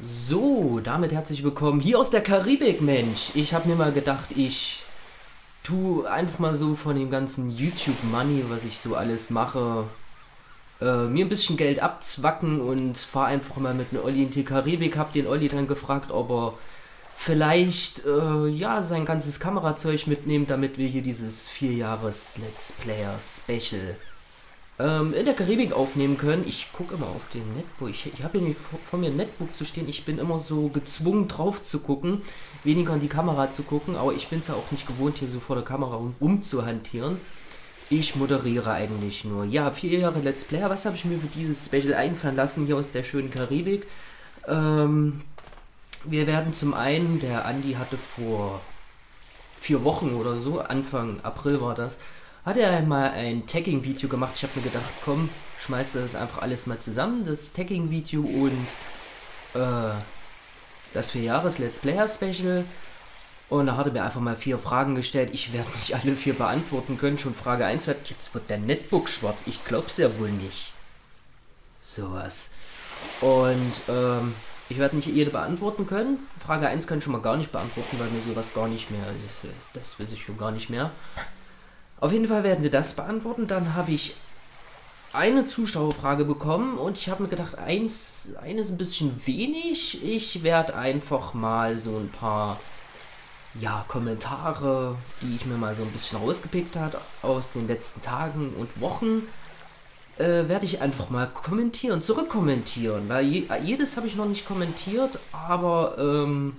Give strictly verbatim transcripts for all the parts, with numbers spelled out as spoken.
So, damit herzlich willkommen hier aus der Karibik, Mensch. Ich habe mir mal gedacht, ich tu einfach mal so von dem ganzen YouTube-Money, was ich so alles mache, äh, mir ein bisschen Geld abzwacken und fahr einfach mal mit einem Olli in die Karibik. Hab den Olli dann gefragt, ob er vielleicht, äh, ja, sein ganzes Kamerazeug mitnimmt, damit wir hier dieses vier Jahres Let's Player Special ähm, in der Karibik aufnehmen können. Ich gucke immer auf den Netbook. Ich, ich habe hier nicht vor, vor mir ein Netbook zu stehen. Ich bin immer so gezwungen drauf zu gucken, weniger in die Kamera zu gucken, aber ich bin es ja auch nicht gewohnt, hier so vor der Kamera rum, rumzuhantieren. Ich moderiere eigentlich nur. Ja, vier Jahre Let's Player. Was habe ich mir für dieses Special einfallen lassen hier aus der schönen Karibik? Ähm, wir werden zum einen, der Andi hatte vor vier Wochen oder so, Anfang April war das, hat er mal ein Tagging-Video gemacht. Ich habe mir gedacht, komm, schmeiß das einfach alles mal zusammen, das Tagging-Video und äh, das vier Jahres Let's Player Special. Und da hat er mir einfach mal vier Fragen gestellt. Ich werde nicht alle vier beantworten können. Schon Frage eins wird, jetzt wird der Netbook schwarz. Ich glaub's ja wohl nicht. Sowas. Und ähm, ich werde nicht jede beantworten können. Frage eins kann ich schon mal gar nicht beantworten, weil mir sowas gar nicht mehr, das, das weiß ich schon gar nicht mehr. Auf jeden Fall werden wir das beantworten. Dann habe ich eine Zuschauerfrage bekommen und ich habe mir gedacht, eins, eine ist ein bisschen wenig. Ich werde einfach mal so ein paar, ja, Kommentare, die ich mir mal so ein bisschen rausgepickt habe aus den letzten Tagen und Wochen, äh, werde ich einfach mal kommentieren, zurückkommentieren, weil je, jedes habe ich noch nicht kommentiert, aber ähm,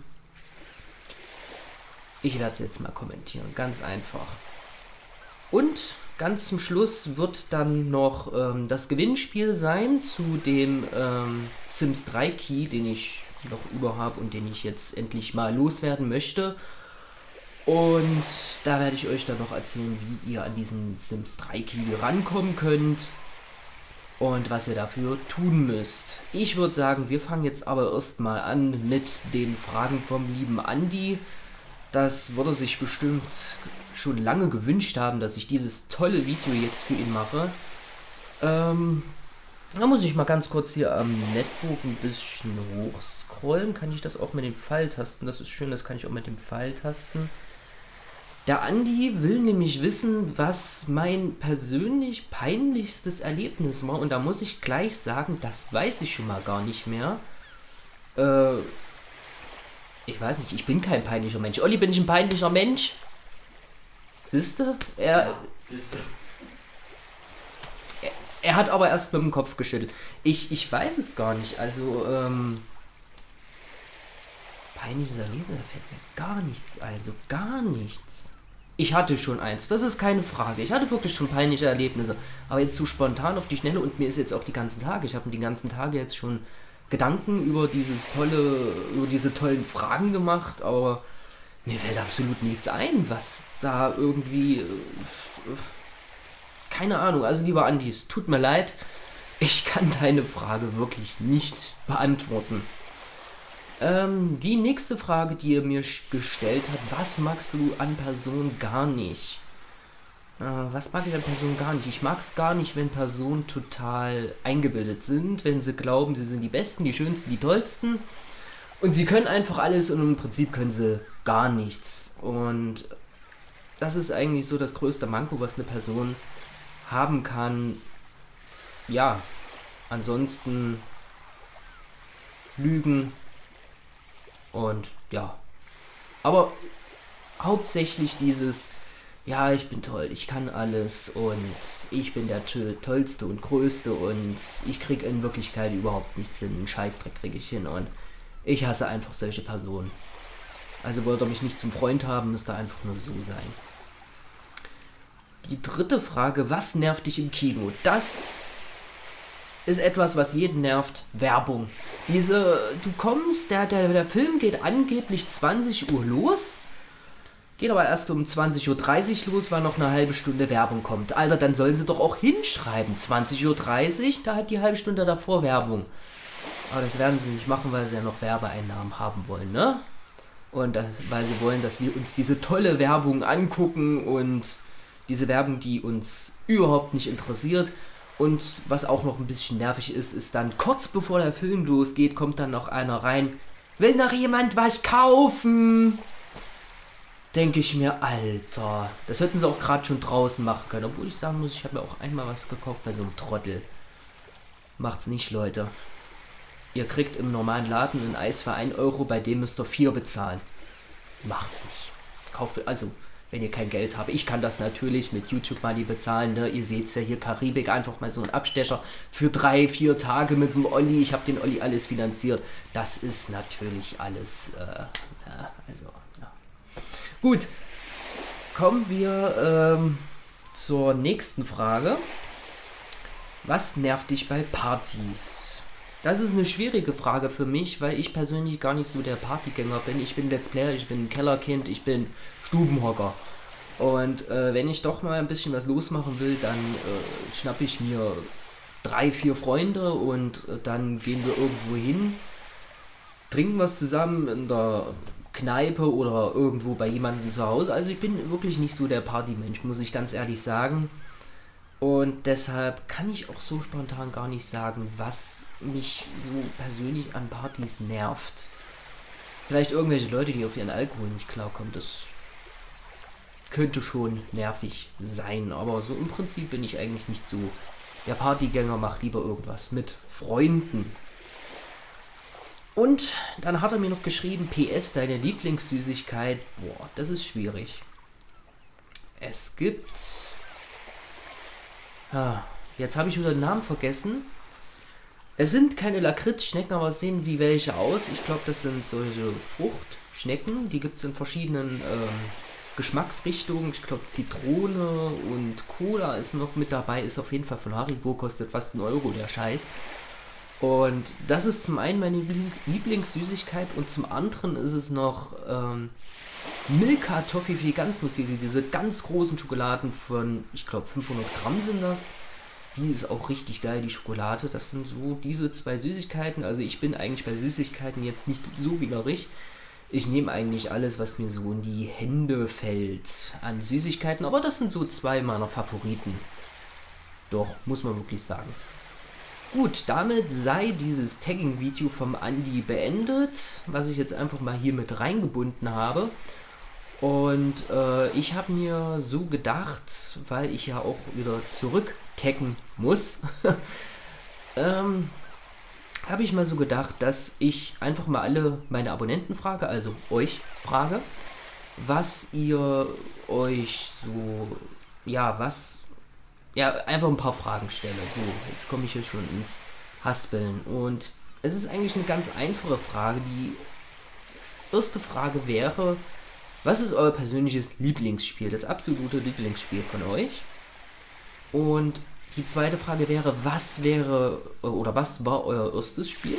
ich werde es jetzt mal kommentieren, ganz einfach. Und ganz zum Schluss wird dann noch ähm, das Gewinnspiel sein zu dem ähm, Sims drei Key, den ich noch über habe und den ich jetzt endlich mal loswerden möchte. Und da werde ich euch dann noch erzählen, wie ihr an diesen Sims drei Key rankommen könnt und was ihr dafür tun müsst. Ich würde sagen, wir fangen jetzt aber erstmal an mit den Fragen vom lieben Andi. Das würde sich bestimmt schon lange gewünscht haben, dass ich dieses tolle Video jetzt für ihn mache. Ähm, da muss ich mal ganz kurz hier am Netbook ein bisschen hochscrollen. Kann ich das auch mit den Pfeiltasten? Das ist schön, das kann ich auch mit den Pfeiltasten. Der Andi will nämlich wissen, was mein persönlich peinlichstes Erlebnis war. Und da muss ich gleich sagen, das weiß ich schon mal gar nicht mehr. Äh, ich weiß nicht, ich bin kein peinlicher Mensch. Olli, bin ich ein peinlicher Mensch? Siehste? Er, ja, er, er hat aber erst mit dem Kopf geschüttelt. Ich, ich weiß es gar nicht. Also, ähm... peinliches Erlebnis, da fällt mir gar nichts ein. So gar nichts. Ich hatte schon eins, das ist keine Frage. Ich hatte wirklich schon peinliche Erlebnisse. Aber jetzt so spontan auf die Schnelle und mir ist jetzt auch die ganzen Tage. Ich habe mir die ganzen Tage jetzt schon Gedanken über dieses tolle, über diese tollen Fragen gemacht, aber mir fällt absolut nichts ein, was da irgendwie... Äh, keine Ahnung, also lieber Andi, es tut mir leid, ich kann deine Frage wirklich nicht beantworten. Ähm, die nächste Frage, die er mir gestellt hat, was magst du an Personen gar nicht? Äh, was mag ich an Personen gar nicht? Ich mag es gar nicht, wenn Personen total eingebildet sind, wenn sie glauben, sie sind die Besten, die Schönsten, die Tollsten. Und sie können einfach alles und im Prinzip können sie gar nichts. Und das ist eigentlich so das größte Manko, was eine Person haben kann. Ja, ansonsten Lügen und ja. Aber hauptsächlich dieses, ja, ich bin toll, ich kann alles und ich bin der Tollste und Größte und ich kriege in Wirklichkeit überhaupt nichts hin. Einen Scheißdreck kriege ich hin und ich hasse einfach solche Personen. Also wollte er mich nicht zum Freund haben, müsste einfach nur so sein. Die dritte Frage, was nervt dich im Kino? Das ist etwas, was jeden nervt. Werbung. Diese, du kommst, der, der, der Film geht angeblich zwanzig Uhr los, geht aber erst um zwanzig Uhr dreißig los, weil noch eine halbe Stunde Werbung kommt. Alter, dann sollen sie doch auch hinschreiben. zwanzig Uhr dreißig, da hat die halbe Stunde davor Werbung. Aber das werden sie nicht machen, weil sie ja noch Werbeeinnahmen haben wollen, ne? Und das, weil sie wollen, dass wir uns diese tolle Werbung angucken und diese Werbung, die uns überhaupt nicht interessiert. Und was auch noch ein bisschen nervig ist, ist dann kurz bevor der Film losgeht, kommt dann noch einer rein. Will noch jemand was kaufen? Denke ich mir, Alter, das hätten sie auch gerade schon draußen machen können. Obwohl ich sagen muss, ich habe mir auch einmal was gekauft bei so einem Trottel. Macht's nicht, Leute. Ihr kriegt im normalen Laden ein Eis für ein Euro, bei dem müsst ihr vier bezahlen. Macht's nicht. Kauft, also, wenn ihr kein Geld habt. Ich kann das natürlich mit YouTube Money bezahlen. Ne? Ihr seht es ja hier, Karibik, einfach mal so ein Abstecher für drei, vier Tage mit dem Olli. Ich habe den Olli alles finanziert. Das ist natürlich alles, äh, ja, also, ja. Gut, kommen wir ähm, zur nächsten Frage. Was nervt dich bei Partys? Das ist eine schwierige Frage für mich, weil ich persönlich gar nicht so der Partygänger bin. Ich bin Let's Player, ich bin Kellerkind, ich bin Stubenhocker. Und äh, wenn ich doch mal ein bisschen was losmachen will, dann äh, schnappe ich mir drei, vier Freunde und äh, dann gehen wir irgendwo hin, trinken was zusammen in der Kneipe oder irgendwo bei jemandem zu Hause. Also ich bin wirklich nicht so der Partymensch, muss ich ganz ehrlich sagen. Und deshalb kann ich auch so spontan gar nicht sagen, was mich so persönlich an Partys nervt. Vielleicht irgendwelche Leute, die auf ihren Alkohol nicht klarkommen, das könnte schon nervig sein. Aber so im Prinzip bin ich eigentlich nicht so der Partygänger, macht lieber irgendwas mit Freunden. Und dann hat er mir noch geschrieben, P S, deine Lieblingssüßigkeit. Boah, das ist schwierig. Es gibt... Ah, jetzt habe ich wieder den Namen vergessen. Es sind keine Lakritzschnecken, aber es sehen wie welche aus. Ich glaube, das sind solche Fruchtschnecken. Die gibt es in verschiedenen ähm, Geschmacksrichtungen. Ich glaube, Zitrone und Cola ist noch mit dabei. Ist auf jeden Fall von Haribo, kostet fast einen Euro, der Scheiß. Und das ist zum einen meine Lieblingssüßigkeit und zum anderen ist es noch ähm, Milka Toffifee ganz lustig. Diese ganz großen Schokoladen von, ich glaube, fünfhundert Gramm sind das. Die ist auch richtig geil, die Schokolade. Das sind so diese zwei Süßigkeiten. Also ich bin eigentlich bei Süßigkeiten jetzt nicht so widerig. Ich nehme eigentlich alles, was mir so in die Hände fällt an Süßigkeiten. Aber das sind so zwei meiner Favoriten. Doch, muss man wirklich sagen. Gut, damit sei dieses Tagging-Video vom Andi beendet, was ich jetzt einfach mal hier mit reingebunden habe. Und äh, ich habe mir so gedacht, weil ich ja auch wieder zurück taggen muss, ähm, habe ich mal so gedacht, dass ich einfach mal alle meine Abonnenten frage, also euch frage, was ihr euch so, ja, was, ja, einfach ein paar Fragen stelle. So, jetzt komme ich hier schon ins Haspeln. Und es ist eigentlich eine ganz einfache Frage. Die erste Frage wäre, was ist euer persönliches Lieblingsspiel, das absolute Lieblingsspiel von euch? Und die zweite Frage wäre, was wäre oder was war euer erstes Spiel?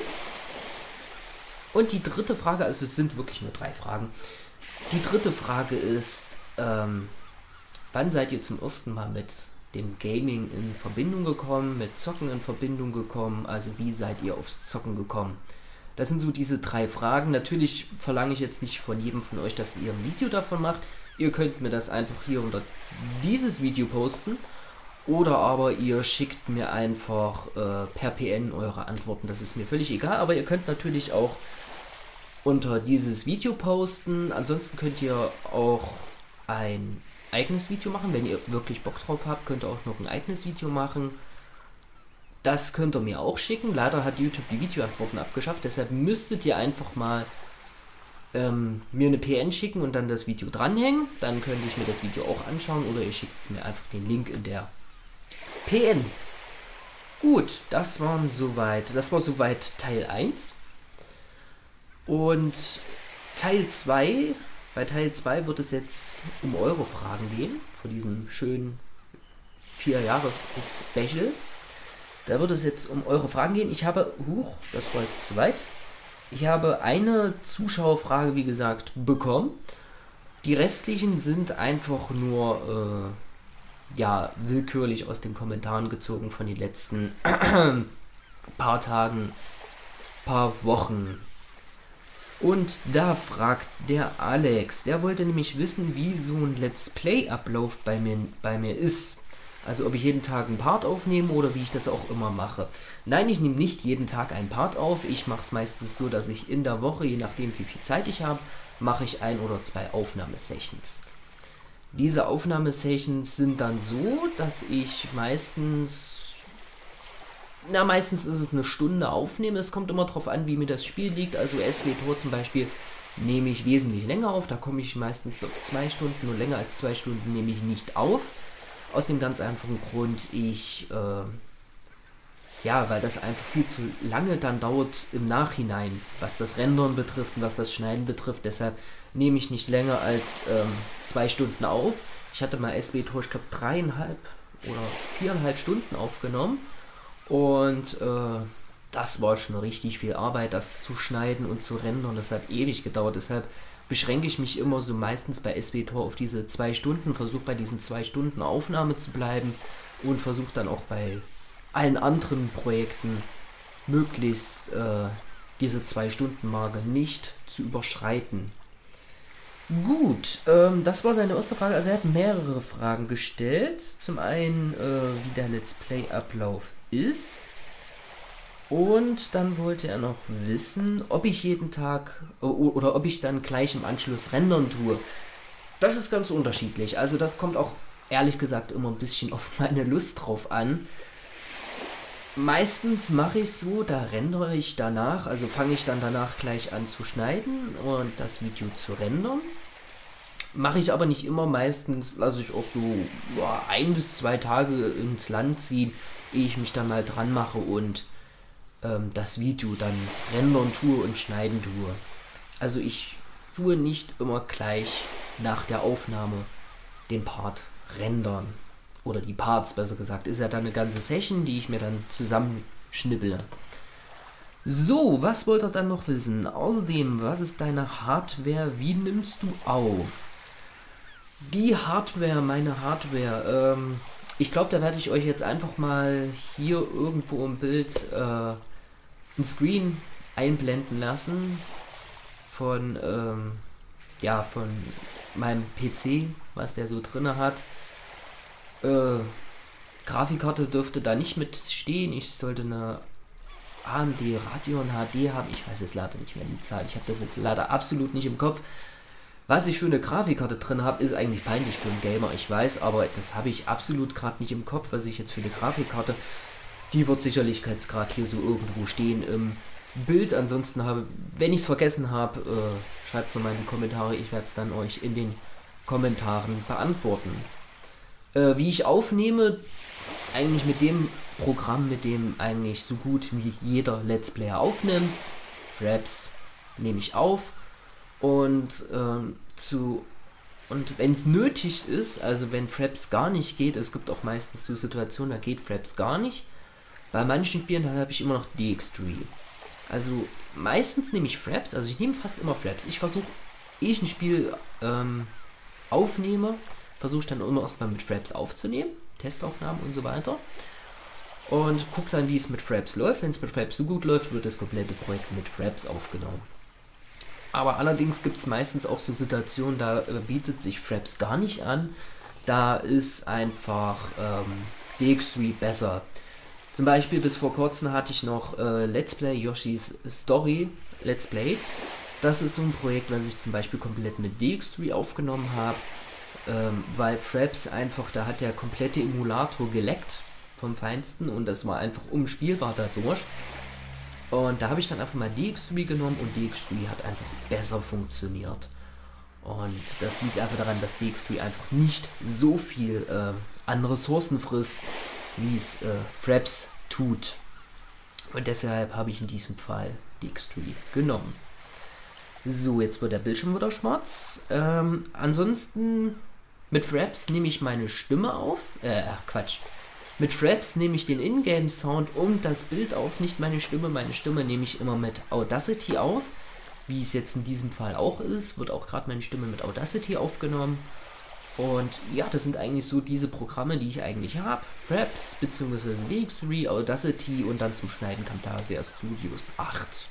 Und die dritte Frage, also es sind wirklich nur drei Fragen. Die dritte Frage ist, ähm, wann seid ihr zum ersten Mal mit dem Gaming in Verbindung gekommen, mit Zocken in Verbindung gekommen? Also wie seid ihr aufs Zocken gekommen? Das sind so diese drei Fragen. Natürlich verlange ich jetzt nicht von jedem von euch, dass ihr ein Video davon macht. Ihr könnt mir das einfach hier unter dieses Video posten. Oder aber ihr schickt mir einfach äh, per P N eure Antworten. Das ist mir völlig egal. Aber ihr könnt natürlich auch unter dieses Video posten. Ansonsten könnt ihr auch ein eigenes Video machen. Wenn ihr wirklich Bock drauf habt, könnt ihr auch noch ein eigenes Video machen. Das könnt ihr mir auch schicken. Leider hat YouTube die Videoantworten abgeschafft. Deshalb müsstet ihr einfach mal ähm, mir eine P N schicken und dann das Video dranhängen. Dann könnte ich mir das Video auch anschauen. Oder ihr schickt mir einfach den Link in der P N. Gut, das waren soweit. Das war soweit Teil eins. Und Teil zwei. Bei Teil zwei wird es jetzt um eure Fragen gehen. Von diesem schönen vier Jahres-Special. Da wird es jetzt um eure Fragen gehen. Ich habe, huch, das war jetzt zu weit. Ich habe eine Zuschauerfrage, wie gesagt, bekommen. Die restlichen sind einfach nur, äh, ja, willkürlich aus den Kommentaren gezogen von den letzten paar Tagen, paar Wochen. Und da fragt der Alex, der wollte nämlich wissen, wie so ein Let's Play-Ablauf bei mir, bei mir ist. Also ob ich jeden Tag einen Part aufnehme oder wie ich das auch immer mache. Nein, ich nehme nicht jeden Tag einen Part auf. Ich mache es meistens so, dass ich in der Woche, je nachdem wie viel Zeit ich habe, mache ich ein oder zwei Aufnahmesessions. Diese Aufnahmesessions sind dann so, dass ich meistens, na meistens ist es eine Stunde aufnehme. Es kommt immer darauf an, wie mir das Spiel liegt. Also S W Tor zum Beispiel nehme ich wesentlich länger auf. Da komme ich meistens auf zwei Stunden. Nur länger als zwei Stunden nehme ich nicht auf. Aus dem ganz einfachen Grund, ich, äh, ja, weil das einfach viel zu lange dann dauert im Nachhinein, was das Rendern betrifft und was das Schneiden betrifft. Deshalb nehme ich nicht länger als ähm, zwei Stunden auf. Ich hatte mal S W Tor, ich glaube, dreieinhalb oder viereinhalb Stunden aufgenommen. Und äh, das war schon richtig viel Arbeit, das zu schneiden und zu rendern. Das hat ewig gedauert. Deshalb beschränke ich mich immer so meistens bei S W Tor auf diese zwei Stunden, versuche bei diesen zwei Stunden Aufnahme zu bleiben und versuche dann auch bei allen anderen Projekten möglichst äh, diese zwei Stunden Marke nicht zu überschreiten. Gut, ähm, das war seine erste Frage. Also er hat mehrere Fragen gestellt. Zum einen, äh, wie der Let's Play-Ablauf ist. Und dann wollte er noch wissen, ob ich jeden Tag äh, oder ob ich dann gleich im Anschluss rendern tue. Das ist ganz unterschiedlich. Also das kommt auch ehrlich gesagt immer ein bisschen auf meine Lust drauf an. Meistens mache ich so, da rendere ich danach, also fange ich dann danach gleich an zu schneiden und das Video zu rendern. Mache ich aber nicht immer, meistens lasse ich auch so boah, ein bis zwei Tage ins Land ziehen, ehe ich mich dann mal dran mache und ähm, das Video dann rendern tue und schneiden tue. Also ich tue nicht immer gleich nach der Aufnahme den Part rendern. Oder die Parts, besser gesagt, ist ja dann eine ganze Session, die ich mir dann zusammenschnippele. So, was wollt ihr dann noch wissen? Außerdem, was ist deine Hardware? Wie nimmst du auf? Die Hardware, meine Hardware, ähm, ich glaube, da werde ich euch jetzt einfach mal hier irgendwo im Bild äh, ein Screen einblenden lassen von, ähm, ja, von meinem P C, was der so drinne hat. Äh, Grafikkarte dürfte da nicht mit stehen. Ich sollte eine A M D Radeon H D haben. Ich weiß jetzt leider nicht mehr die Zahl. Ich habe das jetzt leider absolut nicht im Kopf. Was ich für eine Grafikkarte drin habe, ist eigentlich peinlich für einen Gamer, ich weiß, aber das habe ich absolut gerade nicht im Kopf, was ich jetzt für eine Grafikkarte. Die wird sicherlich jetzt gerade hier so irgendwo stehen im Bild. Ansonsten habe, wenn ich es vergessen habe, äh, schreibt es nochmal in die Kommentare. Ich werde es dann euch in den Kommentaren beantworten. Äh, wie ich aufnehme, eigentlich mit dem Programm, mit dem eigentlich so gut wie jeder Let's Player aufnimmt. Fraps nehme ich auf und ähm, zu und wenn es nötig ist, also wenn Fraps gar nicht geht, es gibt auch meistens so Situationen, da geht Fraps gar nicht. Bei manchen Spielen dann habe ich immer noch D X drei. Also meistens nehme ich Fraps, also ich nehme fast immer Fraps. Ich versuche, ehe ich ein Spiel ähm, aufnehme, versuche ich dann immer erstmal mit Fraps aufzunehmen, Testaufnahmen und so weiter. Und gucke dann, wie es mit Fraps läuft. Wenn es mit Fraps so gut läuft, wird das komplette Projekt mit Fraps aufgenommen. Aber allerdings gibt es meistens auch so Situationen, da äh, bietet sich Fraps gar nicht an. Da ist einfach ähm, D X drei besser. Zum Beispiel bis vor kurzem hatte ich noch äh, Let's Play Yoshi's Story Let's Played. Das ist so ein Projekt, was ich zum Beispiel komplett mit D X drei aufgenommen habe. Ähm, weil Fraps einfach, da hat der komplette Emulator geleckt vom Feinsten und das war einfach unspielbar dadurch. Und da habe ich dann einfach mal D X drei genommen und D X drei hat einfach besser funktioniert. Und das liegt einfach daran, dass D X drei einfach nicht so viel äh, an Ressourcen frisst, wie es äh, Fraps tut. Und deshalb habe ich in diesem Fall D X drei genommen. So, jetzt wird der Bildschirm wieder schwarz. Ähm, ansonsten mit Fraps nehme ich meine Stimme auf. Äh, Quatsch. Mit Fraps nehme ich den Ingame-Sound und das Bild auf, nicht meine Stimme. Meine Stimme nehme ich immer mit Audacity auf, wie es jetzt in diesem Fall auch ist. Wird auch gerade meine Stimme mit Audacity aufgenommen. Und ja, das sind eigentlich so diese Programme, die ich eigentlich habe. Fraps bzw. D X drei, Audacity und dann zum Schneiden Camtasia Studios acht.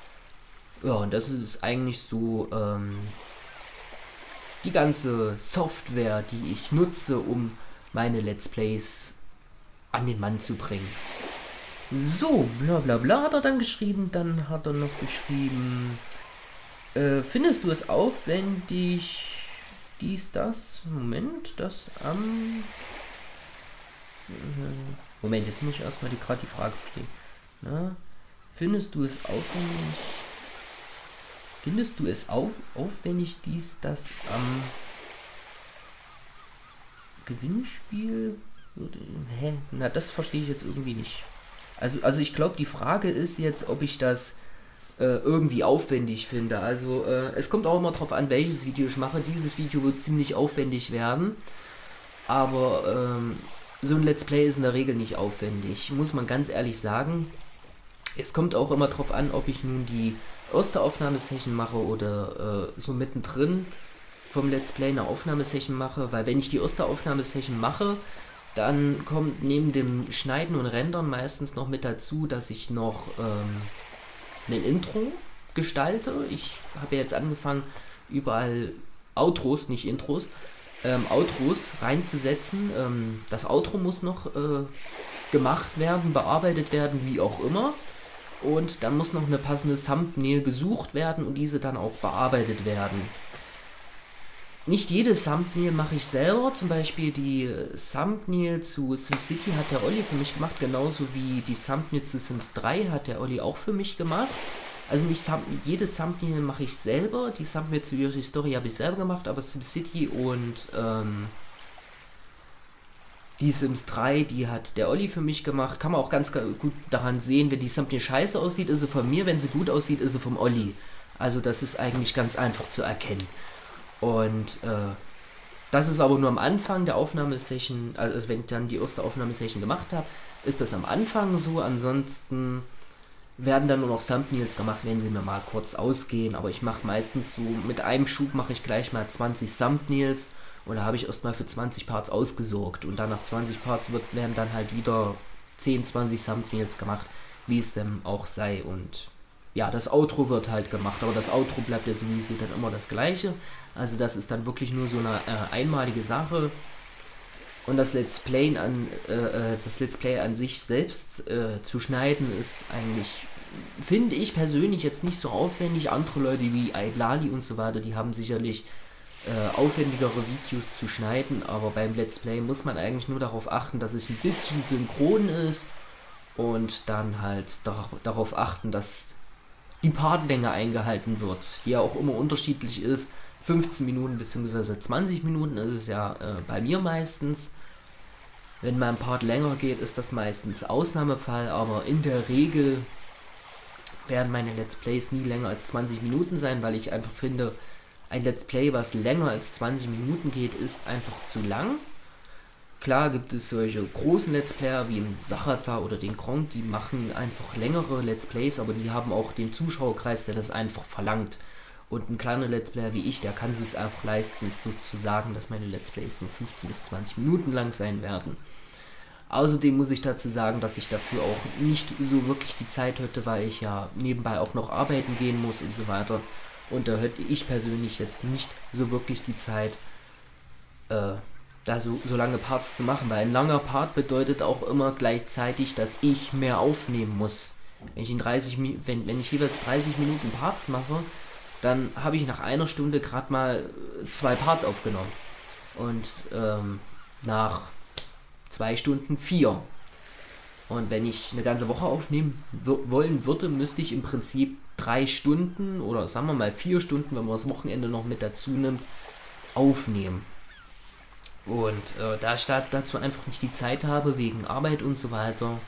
Ja, und das ist eigentlich so ähm, die ganze Software, die ich nutze, um meine Let's Plays an den Mann zu bringen. So, bla bla bla hat er dann geschrieben. Dann hat er noch geschrieben, äh, findest du es aufwendig, dies, das, Moment, das am... Moment, jetzt muss ich erstmal die, gerade die Frage verstehen. Na, findest du es aufwendig, findest du es auf, aufwendig, dies, das am Gewinnspiel? Hä? Na, das verstehe ich jetzt irgendwie nicht. Also, also ich glaube, die Frage ist jetzt, ob ich das äh, irgendwie aufwendig finde. Also, äh, es kommt auch immer drauf an, welches Video ich mache. Dieses Video wird ziemlich aufwendig werden. Aber ähm, so ein Let's Play ist in der Regel nicht aufwendig, muss man ganz ehrlich sagen. Es kommt auch immer drauf an, ob ich nun die erste Aufnahmesession mache oder äh, so mittendrin vom Let's Play eine Aufnahmesession mache. Weil wenn ich die erste Aufnahmesession mache, dann kommt neben dem Schneiden und Rendern meistens noch mit dazu, dass ich noch ähm, ein Intro gestalte. Ich habe jetzt angefangen, überall Outros, nicht Intros, ähm, Outros reinzusetzen. Ähm, das Outro muss noch äh, gemacht werden, bearbeitet werden, wie auch immer. Und dann muss noch eine passende Thumbnail gesucht werden und diese dann auch bearbeitet werden. Nicht jedes Thumbnail mache ich selber, zum Beispiel die Thumbnail zu SimCity hat der Olli für mich gemacht, genauso wie die Thumbnail zu Sims drei hat der Olli auch für mich gemacht. Also nicht jedes Thumbnail mache ich selber, die Thumbnail zu Yoshi Story habe ich selber gemacht, aber SimCity und ähm, die Sims drei, die hat der Olli für mich gemacht. Kann man auch ganz gut daran sehen, wenn die Thumbnail scheiße aussieht, ist sie von mir, wenn sie gut aussieht, ist sie vom Olli. Also das ist eigentlich ganz einfach zu erkennen. Und äh, das ist aber nur am Anfang der Aufnahmesession, also wenn ich dann die erste Aufnahmesession gemacht habe, ist das am Anfang so. Ansonsten werden dann nur noch Thumbnails gemacht, wenn sie mir mal kurz ausgehen. Aber ich mache meistens so, mit einem Schub mache ich gleich mal zwanzig Thumbnails und da habe ich erstmal für zwanzig Parts ausgesorgt. Und dann nach zwanzig Parts wird, werden dann halt wieder zehn, zwanzig Thumbnails gemacht, wie es denn auch sei. Und ja, das Outro wird halt gemacht, aber das Outro bleibt ja sowieso dann immer das gleiche. Also das ist dann wirklich nur so eine äh, einmalige Sache. Und das Let's Play an, äh, das Let's Play an sich selbst äh, zu schneiden ist eigentlich, finde ich persönlich jetzt nicht so aufwendig. Andere Leute wie iGlali und so weiter, die haben sicherlich äh, aufwendigere Videos zu schneiden, aber beim Let's Play muss man eigentlich nur darauf achten, dass es ein bisschen synchron ist und dann halt dar darauf achten, dass die Partlänge eingehalten wird, die ja auch immer unterschiedlich ist. fünfzehn Minuten bzw. zwanzig Minuten ist es ja äh, bei mir meistens. Wenn mein Part länger geht, ist das meistens Ausnahmefall, aber in der Regel werden meine Let's Plays nie länger als zwanzig Minuten sein, weil ich einfach finde, ein Let's Play, was länger als zwanzig Minuten geht, ist einfach zu lang. Klar gibt es solche großen Let's Player wie im Sachaza oder den Kronk, die machen einfach längere Let's Plays, aber die haben auch den Zuschauerkreis, der das einfach verlangt. Und ein kleiner Let's Player wie ich, der kann es einfach leisten, so zu sagen, dass meine Let's Plays nur fünfzehn bis zwanzig Minuten lang sein werden. Außerdem muss ich dazu sagen, dass ich dafür auch nicht so wirklich die Zeit hätte, weil ich ja nebenbei auch noch arbeiten gehen muss und so weiter. Und da hätte ich persönlich jetzt nicht so wirklich die Zeit, äh, da so, so lange Parts zu machen, weil ein langer Part bedeutet auch immer gleichzeitig, dass ich mehr aufnehmen muss. Wenn ich in dreißig, wenn, wenn ich jeweils dreißig Minuten Parts mache, dann habe ich nach einer Stunde gerade mal zwei Parts aufgenommen. Und ähm, nach zwei Stunden vier. Und wenn ich eine ganze Woche aufnehmen wollen würde, müsste ich im Prinzip drei Stunden oder sagen wir mal vier Stunden, wenn man das Wochenende noch mit dazu nimmt, aufnehmen. Und äh, da ich da, dazu einfach nicht die Zeit habe, wegen Arbeit und so weiter,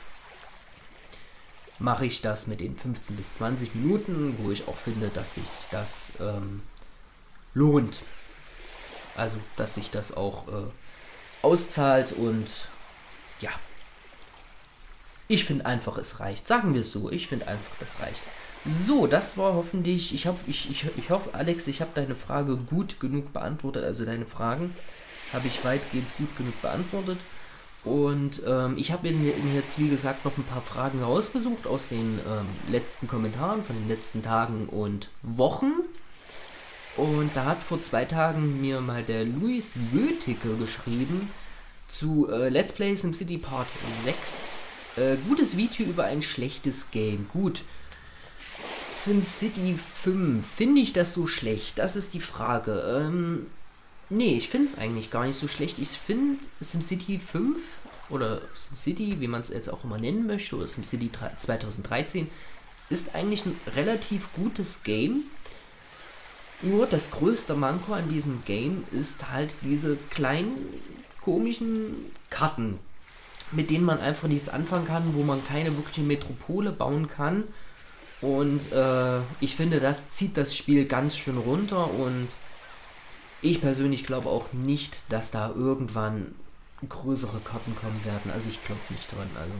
mache ich das mit den fünfzehn bis zwanzig Minuten, wo ich auch finde, dass sich das ähm, lohnt. Also, dass sich das auch äh, auszahlt und ja. Ich finde einfach, es reicht. Sagen wir es so, ich finde einfach, das reicht. So, das war hoffentlich, ich, hab, ich, ich, ich hoffe, Alex, ich habe deine Frage gut genug beantwortet, also deine Fragen habe ich weitgehend gut genug beantwortet. Und ähm, ich habe mir jetzt, wie gesagt, noch ein paar Fragen rausgesucht aus den ähm, letzten Kommentaren von den letzten Tagen und Wochen. Und da hat vor zwei Tagen mir mal der Luis Wöticke geschrieben, zu äh, Let's Play SimCity Part sechs. Äh, gutes Video über ein schlechtes Game. Gut. SimCity fünf. Finde ich das so schlecht? Das ist die Frage. Ähm, nee, ich finde es eigentlich gar nicht so schlecht. Ich finde SimCity fünf oder SimCity, wie man es jetzt auch immer nennen möchte, oder SimCity zweitausenddreizehn, ist eigentlich ein relativ gutes Game. Nur das größte Manko an diesem Game ist halt diese kleinen komischen Karten, mit denen man einfach nichts anfangen kann, wo man keine wirkliche Metropole bauen kann. Und äh, ich finde, das zieht das Spiel ganz schön runter, und ich persönlich glaube auch nicht, dass da irgendwann größere Karten kommen werden. Also ich glaube nicht dran. Also,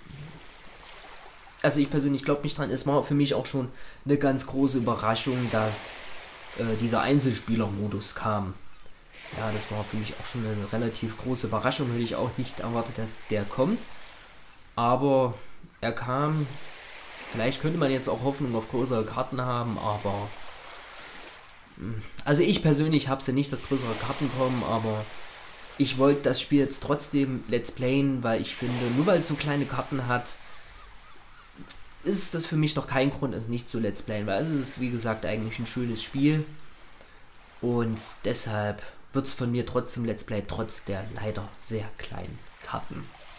also ich persönlich glaube nicht dran. Es war für mich auch schon eine ganz große Überraschung, dass äh, dieser Einzelspieler-Modus kam. Ja, das war für mich auch schon eine relativ große Überraschung. Hätte ich auch nicht erwartet, dass der kommt. Aber er kam. Vielleicht könnte man jetzt auch Hoffnung auf größere Karten haben, aber... Also ich persönlich habe sie nicht, dass größere Karten kommen, aber ich wollte das Spiel jetzt trotzdem Let's Playen, weil ich finde, nur weil es so kleine Karten hat, ist das für mich noch kein Grund, es nicht zu Let's Playen, weil es ist, wie gesagt, eigentlich ein schönes Spiel. Und deshalb wird es von mir trotzdem Let's Play, trotz der leider sehr kleinen Karten.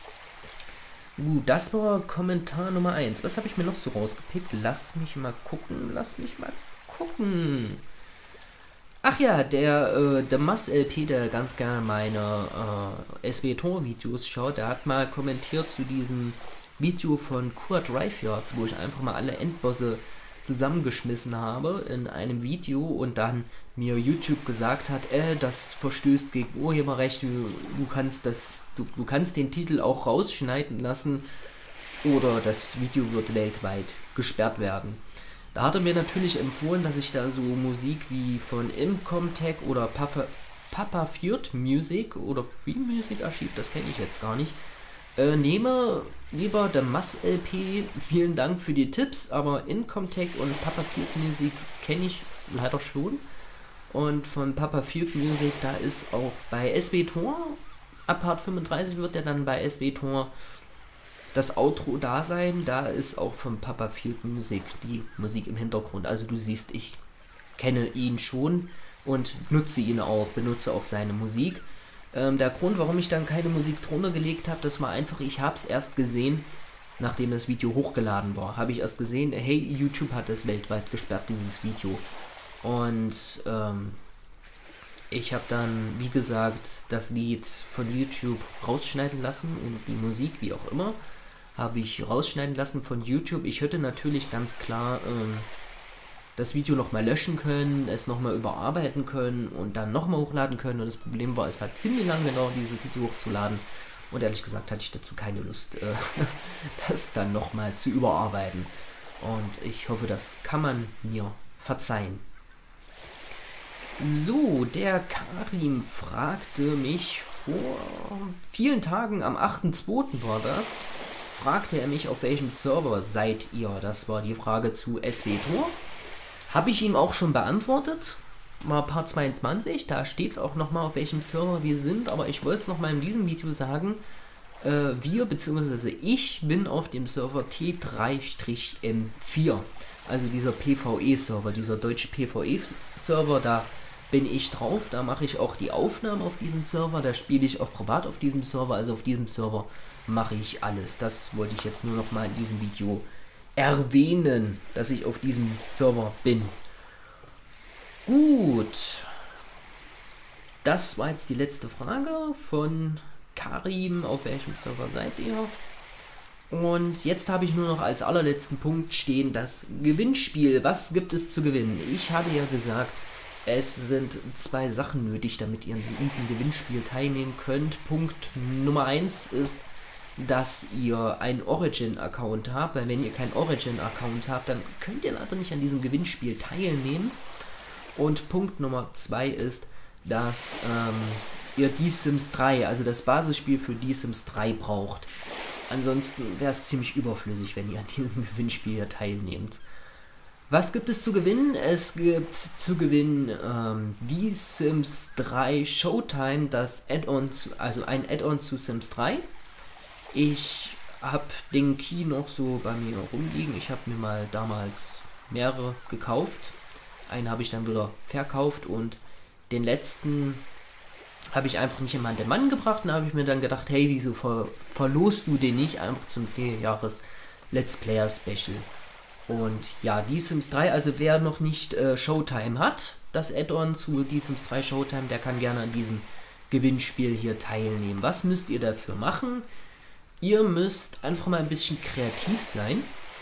Gut, das war Kommentar Nummer eins. Was habe ich mir noch so rausgepickt? Lass mich mal gucken, lass mich mal gucken. Ach ja, der, äh, der Mas L P, der ganz gerne meine äh, S W Tor-Videos schaut, der hat mal kommentiert zu diesem Video von Kurt Reifjords, wo ich einfach mal alle Endbosse zusammengeschmissen habe in einem Video und dann mir YouTube gesagt hat, äh, das verstößt gegen Urheberrecht, du, du kannst das, du, du kannst den Titel auch rausschneiden lassen oder das Video wird weltweit gesperrt werden. Da hat er mir natürlich empfohlen, dass ich da so Musik wie von Incomtech oder Papa, Papa Fjord Music oder Free Music Archive, das kenne ich jetzt gar nicht, äh, nehme. Lieber der Mas L P, vielen Dank für die Tipps, aber Incomtech und Papa Fjord Music kenne ich leider schon. Und von Papa Fjord Music, da ist auch bei S W Tor, ab Part fünfunddreißig wird ja dann bei S W Tor das Outro da sein. Da ist auch von Papa Fjord Music die Musik im Hintergrund. Also du siehst, ich kenne ihn schon und nutze ihn auch, benutze auch seine Musik. Ähm, der Grund, warum ich dann keine Musik drunter gelegt habe, das war einfach, ich habe es erst gesehen, nachdem das Video hochgeladen war. Habe ich erst gesehen, hey, YouTube hat das weltweit gesperrt, dieses Video. Und ähm, ich habe dann, wie gesagt, das Lied von YouTube rausschneiden lassen und die Musik, wie auch immer, habe ich rausschneiden lassen von YouTube. Ich hätte natürlich ganz klar ähm, das Video nochmal löschen können, es nochmal überarbeiten können und dann nochmal hochladen können. Und das Problem war, es hat ziemlich lange gedauert, dieses Video hochzuladen. Und ehrlich gesagt hatte ich dazu keine Lust, äh, das dann nochmal zu überarbeiten. Und ich hoffe, das kann man mir verzeihen. So, der Karim fragte mich vor vielen Tagen, am achten zweiten war das, fragte er mich, auf welchem Server seid ihr? Das war die Frage zu S W Tor. Habe ich ihm auch schon beantwortet, mal Part zweiundzwanzig, da steht es auch nochmal, auf welchem Server wir sind, aber ich wollte es nochmal in diesem Video sagen, äh, wir bzw. ich bin auf dem Server T drei M vier, also dieser P V E-Server, dieser deutsche P V E-Server, da bin ich drauf, da mache ich auch die Aufnahmen auf diesem Server, da spiele ich auch privat auf diesem Server, also auf diesem Server mache ich alles. Das wollte ich jetzt nur noch mal in diesem Video erwähnen, dass ich auf diesem Server bin. Gut. Das war jetzt die letzte Frage von Karim, auf welchem Server seid ihr? Und jetzt habe ich nur noch als allerletzten Punkt stehen das Gewinnspiel. Was gibt es zu gewinnen? Ich habe ja gesagt, es sind zwei Sachen nötig, damit ihr in diesem Gewinnspiel teilnehmen könnt. Punkt Nummer eins ist, dass ihr einen Origin-Account habt, weil wenn ihr keinen Origin-Account habt, dann könnt ihr leider nicht an diesem Gewinnspiel teilnehmen. Und Punkt Nummer zwei ist, dass ähm, ihr Die Sims drei, also das Basisspiel für Die Sims drei braucht. Ansonsten wäre es ziemlich überflüssig, wenn ihr an diesem Gewinnspiel teilnehmt. Was gibt es zu gewinnen? Es gibt zu gewinnen ähm, die Sims drei Showtime, das Add-on, also ein Add-on zu Sims drei. Ich habe den Key noch so bei mir rumliegen. Ich habe mir mal damals mehrere gekauft. Einen habe ich dann wieder verkauft und den letzten habe ich einfach nicht in meinen Mann gebracht. Und da habe ich mir dann gedacht, hey, wieso ver verlost du den nicht einfach zum vier Jahres Let's Player Special? Und ja, die Sims drei, also wer noch nicht äh, Showtime hat, das Add-on zu die Sims drei Showtime, der kann gerne an diesem Gewinnspiel hier teilnehmen. Was müsst ihr dafür machen? Ihr müsst einfach mal ein bisschen kreativ sein.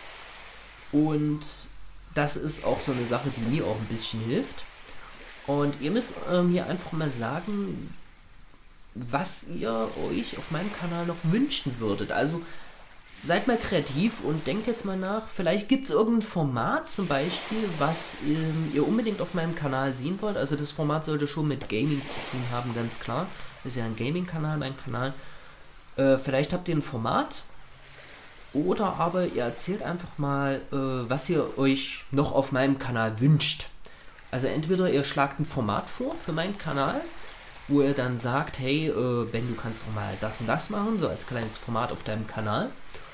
Und das ist auch so eine Sache, die mir auch ein bisschen hilft. Und ihr müsst äh, mir einfach mal sagen, was ihr euch auf meinem Kanal noch wünschen würdet. Also seid mal kreativ und denkt jetzt mal nach. Vielleicht gibt es irgendein Format zum Beispiel, was ähm, ihr unbedingt auf meinem Kanal sehen wollt. Also das Format sollte schon mit Gaming zu tun haben, ganz klar. Das ist ja ein Gaming-Kanal, mein Kanal. Äh, vielleicht habt ihr ein Format. Oder aber ihr erzählt einfach mal, äh, was ihr euch noch auf meinem Kanal wünscht. Also entweder ihr schlagt ein Format vor für meinen Kanal, wo ihr dann sagt, hey, äh, Ben, du kannst doch mal das und das machen, so als kleines Format auf deinem Kanal.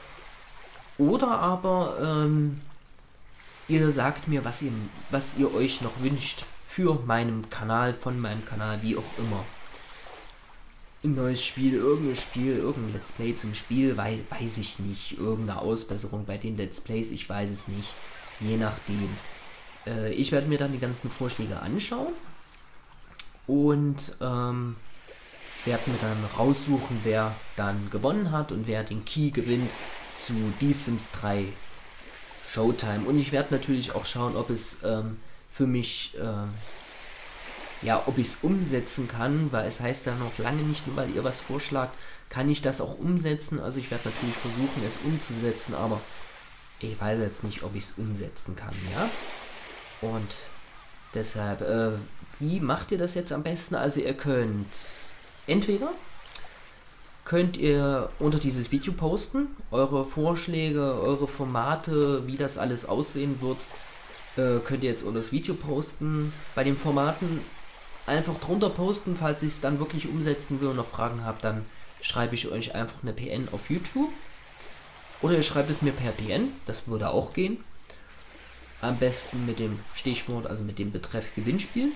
Oder aber ähm, ihr sagt mir, was ihr, was ihr euch noch wünscht für meinen Kanal, von meinem Kanal, wie auch immer. Ein neues Spiel, irgendein Spiel, irgendein Let's Play zum Spiel, weiß, weiß ich nicht. Irgendeine Ausbesserung bei den Let's Plays, ich weiß es nicht. Je nachdem. Äh, ich werde mir dann die ganzen Vorschläge anschauen und ähm, werde mir dann raussuchen, wer dann gewonnen hat und wer den Key gewinnt zu die Sims drei Showtime. Und ich werde natürlich auch schauen, ob es ähm, für mich... Äh, ja, ob ich es umsetzen kann, weil es heißt dann noch lange nicht, nur weil ihr was vorschlagt, kann ich das auch umsetzen. Also ich werde natürlich versuchen, es umzusetzen, aber ich weiß jetzt nicht, ob ich es umsetzen kann, ja. Und deshalb, äh, wie macht ihr das jetzt am besten? Also ihr könnt, entweder könnt ihr unter dieses Video posten, eure Vorschläge, eure Formate, wie das alles aussehen wird, äh, könnt ihr jetzt unter das Video posten. Bei den Formaten einfach drunter posten, falls ich es dann wirklich umsetzen will und noch Fragen habt, dann schreibe ich euch einfach eine P N auf YouTube. Oder ihr schreibt es mir per P N, das würde auch gehen. Am besten mit dem Stichwort, also mit dem Betreff Gewinnspiel.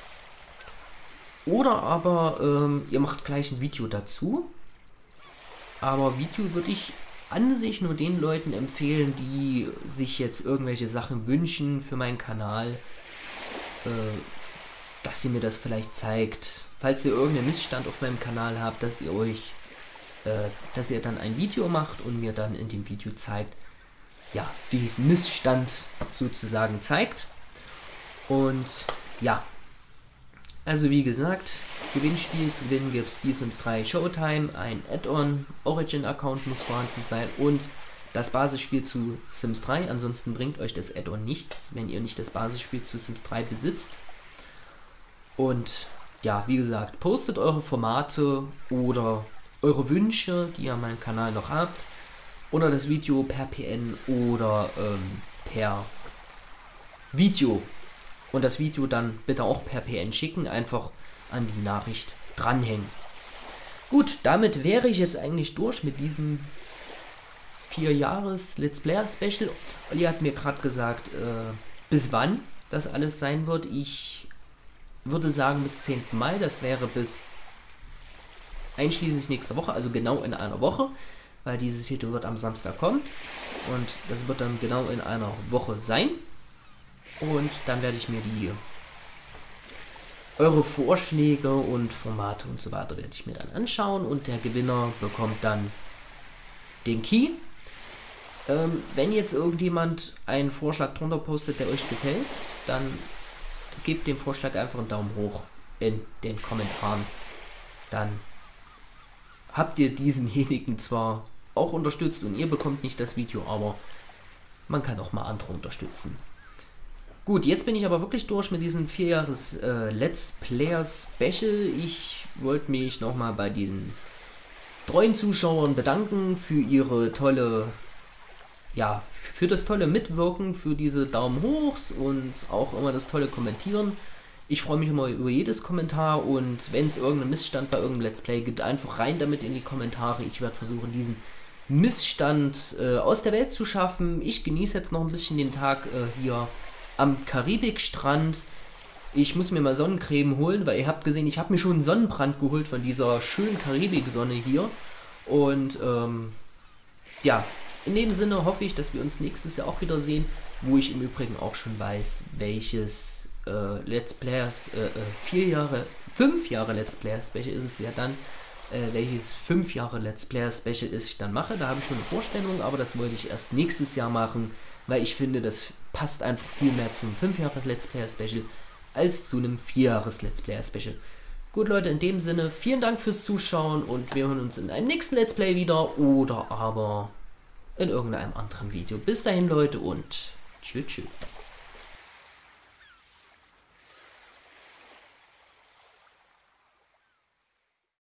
Oder aber ähm, ihr macht gleich ein Video dazu. Aber Video würde ich an sich nur den Leuten empfehlen, die sich jetzt irgendwelche Sachen wünschen für meinen Kanal. Äh, dass ihr mir das vielleicht zeigt, falls ihr irgendeinen Missstand auf meinem Kanal habt, dass ihr euch, äh, dass ihr dann ein Video macht und mir dann in dem Video zeigt, ja, diesen Missstand sozusagen zeigt. Und ja, also wie gesagt, Gewinnspiel zu gewinnen gibt es die Sims drei Showtime, ein Add-on, Origin-Account muss vorhanden sein und das Basisspiel zu Sims drei. Ansonsten bringt euch das Add-on nichts, wenn ihr nicht das Basisspiel zu Sims drei besitzt. Und ja, wie gesagt, postet eure Formate oder eure Wünsche, die ihr an meinem Kanal noch habt, oder das Video per P N oder ähm, per Video. Und das Video dann bitte auch per P N schicken, einfach an die Nachricht dranhängen. Gut, damit wäre ich jetzt eigentlich durch mit diesem vier Jahres Let's Player Special. Olli hat mir gerade gesagt, äh, bis wann das alles sein wird. Ich würde sagen bis zehnten Mai, das wäre bis einschließlich nächster Woche, also genau in einer Woche, weil dieses Video wird am Samstag kommen und das wird dann genau in einer Woche sein und dann werde ich mir die eure Vorschläge und Formate und so weiter werde ich mir dann anschauen und der Gewinner bekommt dann den Key. Ähm, wenn jetzt irgendjemand einen Vorschlag drunter postet, der euch gefällt, dann gebt dem Vorschlag einfach einen Daumen hoch in den Kommentaren. Dann habt ihr diesenjenigen zwar auch unterstützt und ihr bekommt nicht das Video, aber man kann auch mal andere unterstützen. Gut, jetzt bin ich aber wirklich durch mit diesem vier Jahres äh, Let's Player Special. Ich wollte mich nochmal bei diesen treuen Zuschauern bedanken für ihre tolle ja, für das tolle Mitwirken, für diese Daumen hochs und auch immer das tolle Kommentieren. Ich freue mich immer über jedes Kommentar und wenn es irgendeinen Missstand bei irgendeinem Let's Play gibt, einfach rein damit in die Kommentare. Ich werde versuchen, diesen Missstand äh, aus der Welt zu schaffen. Ich genieße jetzt noch ein bisschen den Tag äh, hier am Karibikstrand. Ich muss mir mal Sonnencreme holen, weil ihr habt gesehen, ich habe mir schon einen Sonnenbrand geholt von dieser schönen Karibiksonne hier. Und ähm, ja, in dem Sinne hoffe ich, dass wir uns nächstes Jahr auch wieder sehen, wo ich im Übrigen auch schon weiß, welches äh, Let's Players, äh, vier Jahre, fünf Jahre Let's Player Special ist es ja dann, äh, welches fünf Jahre Let's Player Special ist ich dann mache. Da habe ich schon eine Vorstellung, aber das wollte ich erst nächstes Jahr machen, weil ich finde, das passt einfach viel mehr zum fünf Jahre Let's Player Special als zu einem vier Jahres Let's Player Special. Gut Leute, in dem Sinne, vielen Dank fürs Zuschauen und wir hören uns in einem nächsten Let's Play wieder oder aber in irgendeinem anderen Video. Bis dahin Leute und tschüss tschüss.